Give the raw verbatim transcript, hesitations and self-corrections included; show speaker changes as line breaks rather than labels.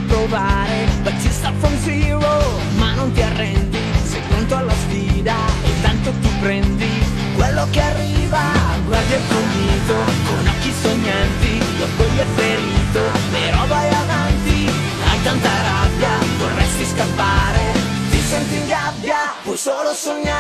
provare, but you start from zero. Ma non ti arrendi, sei pronto alla sfida e tanto tu prendi quello che arriva. Guardi il tuo mito con occhi sognanti, l'orgoglio è ferito, però vai avanti. Hai tanta rabbia, vorresti scappare, ti senti in gabbia, puoi solo sognare.